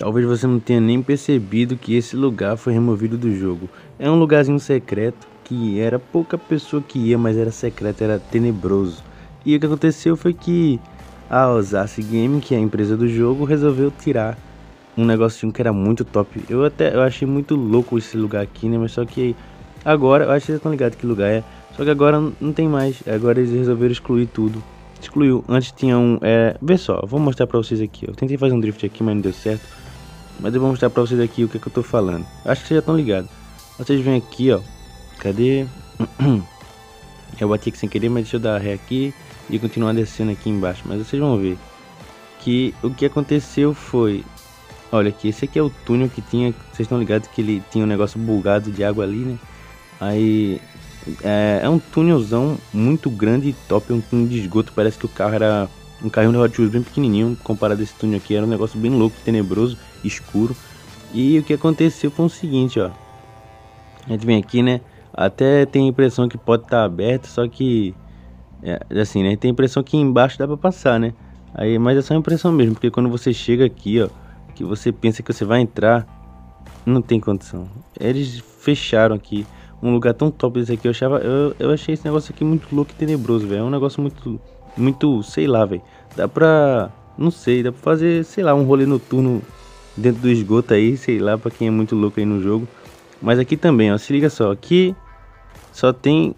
Talvez você não tenha nem percebido que esse lugar foi removido do jogo. É um lugarzinho secreto que era pouca pessoa que ia, mas era secreto, era tenebroso. E o que aconteceu foi que a Ozassi Game, que é a empresa do jogo, resolveu tirar um negocinho que era muito top. Eu achei muito louco esse lugar aqui, né? Mas só que agora, eu acho que vocês estão ligados que lugar é. Só que agora não tem mais. Agora eles resolveram excluir tudo. Excluiu. Antes tinha um. Vê só, vou mostrar pra vocês aqui. Eu tentei fazer um drift aqui, mas não deu certo. Mas eu vou mostrar pra vocês aqui o que é que eu tô falando. Acho que vocês já estão ligados. Vocês vêm aqui, ó. Cadê? Eu bati aqui sem querer, mas deixa eu dar ré aqui e continuar descendo aqui embaixo. Mas vocês vão ver que o que aconteceu foi... Olha aqui, esse aqui é o túnel que tinha... Vocês estão ligados que ele tinha um negócio bugado de água ali, né? Aí... É um túnelzão muito grande e top, um túnel de esgoto. Parece que o carro era um carrinho de Hot Wheels bem pequenininho comparado a esse túnel aqui. Era um negócio bem louco, tenebroso, escuro. E o que aconteceu foi o seguinte, ó. A gente vem aqui, né? Até tem a impressão que pode estar aberto, só que... assim, né? Tem a impressão que embaixo dá pra passar, né? Aí, mas é só impressão mesmo, porque quando você chega aqui, ó, que você pensa que você vai entrar, não tem condição. Eles fecharam aqui um lugar tão top desse aqui. Eu achei esse negócio aqui muito louco e tenebroso, velho. É um negócio muito, sei lá, velho. Dá pra, não sei, dá pra fazer, sei lá, um rolê noturno dentro do esgoto aí, sei lá, pra quem é muito louco aí no jogo. Mas aqui também, ó, se liga só, aqui só tem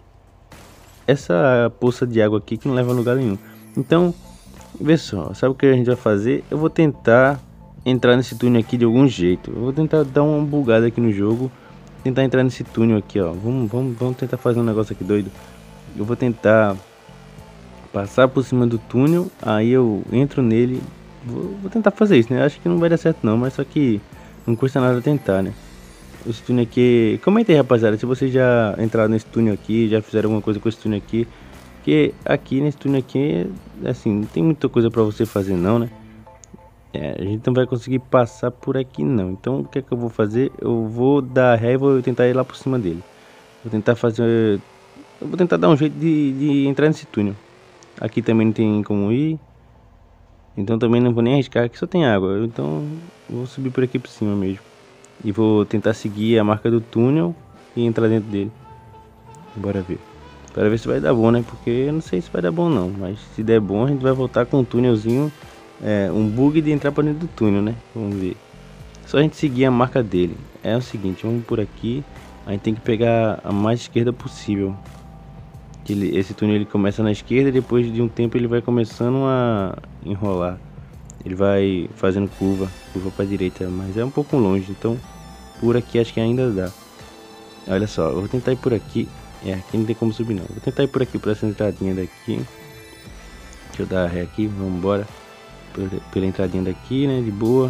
essa poça de água aqui que não leva a lugar nenhum. Então, vê só, sabe o que a gente vai fazer? Eu vou tentar entrar nesse túnel aqui de algum jeito. Eu vou tentar dar uma bugada aqui no jogo, tentar entrar nesse túnel aqui, ó. Vamos tentar fazer um negócio aqui doido. Eu vou tentar passar por cima do túnel, aí eu entro nele. Vou tentar fazer isso, né? Acho que não vai dar certo não, mas só que não custa nada tentar, né? Esse túnel aqui, comenta aí, rapaziada, se vocês já entraram nesse túnel aqui, já fizeram alguma coisa com esse túnel aqui. Porque aqui nesse túnel aqui, assim, não tem muita coisa pra você fazer não, né? A gente não vai conseguir passar por aqui não. Então o que é que eu vou fazer? Eu vou dar ré e vou tentar ir lá por cima dele. Vou tentar fazer... Eu vou tentar dar um jeito de entrar nesse túnel. Aqui também não tem como ir. Então também não vou nem arriscar, aqui só tem água. Então vou subir por aqui por cima mesmo. E vou tentar seguir a marca do túnel e entrar dentro dele. Bora ver. Para ver se vai dar bom, né? Porque eu não sei se vai dar bom não. Mas se der bom a gente vai voltar com um túnelzinho. Um bug de entrar para dentro do túnel, né? Vamos ver. Só a gente seguir a marca dele. É o seguinte, vamos por aqui. A gente tem que pegar a mais esquerda possível. Esse túnel ele começa na esquerda e depois de um tempo ele vai começando a enrolar. Ele vai fazendo curva para a direita, mas é um pouco longe, então por aqui acho que ainda dá. Olha só, eu vou tentar ir por aqui. Aqui não tem como subir não. Vou tentar ir por aqui, por essa entradinha daqui. Deixa eu dar ré aqui, vamos embora. Pela entradinha daqui, né, de boa.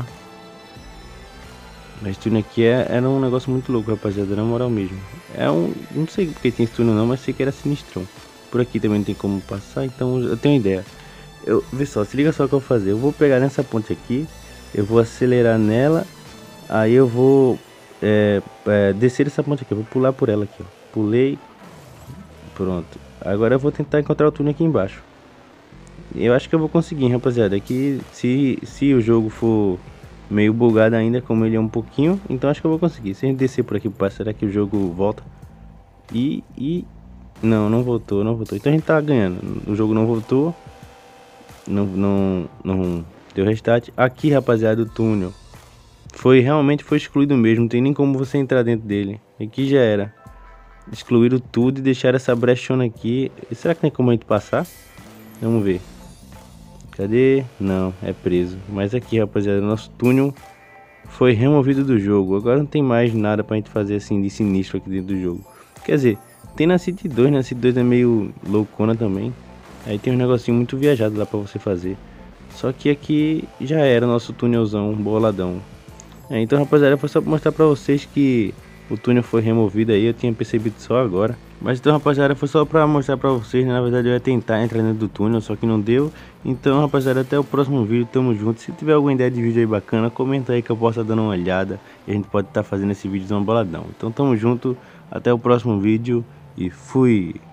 Mas esse túnel aqui era um negócio muito louco, rapaziada, na moral mesmo. Não sei porque tem esse túnel não, mas sei que era sinistrão. Por aqui também não tem como passar, então eu tenho uma ideia. Vê só, se liga só o que eu vou fazer. Eu vou pegar nessa ponte aqui, eu vou acelerar nela, aí eu vou descer essa ponte aqui, eu vou pular por ela aqui, ó. Pulei, pronto. Agora eu vou tentar encontrar o túnel aqui embaixo. Eu acho que eu vou conseguir, rapaziada. Aqui, se o jogo for meio bugado ainda, como ele é um pouquinho, então acho que eu vou conseguir. Se a gente descer por aqui, será que o jogo volta? Não voltou. Então a gente tá ganhando. O jogo não voltou. Não deu restart. Aqui, rapaziada, o túnel realmente foi excluído mesmo. Não tem nem como você entrar dentro dele. Aqui já era. Excluíram tudo e deixaram essa brechona aqui. E será que tem como a gente passar? Vamos ver. Cadê? Não, é preso. Mas aqui, rapaziada, nosso túnel foi removido do jogo. Agora não tem mais nada pra gente fazer assim de sinistro aqui dentro do jogo. Quer dizer, tem na City 2, né? A City 2 é meio loucona também. Aí tem um negocinho muito viajado lá pra você fazer. Só que aqui já era nosso túnelzão boladão. Então, rapaziada, foi só pra mostrar pra vocês que o túnel foi removido aí. Eu tinha percebido só agora. Mas então, rapaziada, foi só pra mostrar pra vocês, né? Na verdade eu ia tentar entrar dentro do túnel, só que não deu. Então, rapaziada, até o próximo vídeo, tamo junto. Se tiver alguma ideia de vídeo aí bacana, comenta aí que eu posso estar dando uma olhada. E a gente pode estar fazendo esse vídeo boladão. Então tamo junto, até o próximo vídeo e fui!